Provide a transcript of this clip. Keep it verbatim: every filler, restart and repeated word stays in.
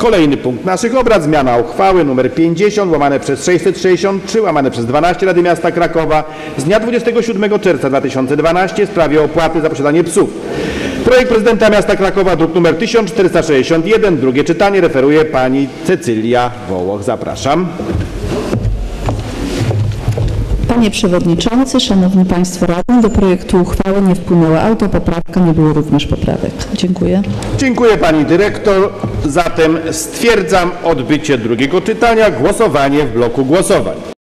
Kolejny punkt naszych obrad. Zmiana uchwały nr pięćdziesiąt łamane przez sześćset sześćdziesiąt trzy łamane przez dwanaście Rady Miasta Krakowa z dnia dwudziestego siódmego czerwca dwa tysiące dwunastego w sprawie opłaty za posiadanie psów. Projekt prezydenta miasta Krakowa, druk nr tysiąc czterysta sześćdziesiąt jeden, drugie czytanie, referuje pani Cecylia Wołoch. Zapraszam. Panie Przewodniczący, Szanowni Państwo Radni, do projektu uchwały nie wpłynęła autopoprawka, nie było również poprawek. Dziękuję. Dziękuję pani dyrektor. Zatem stwierdzam odbycie drugiego czytania, głosowanie w bloku głosowań.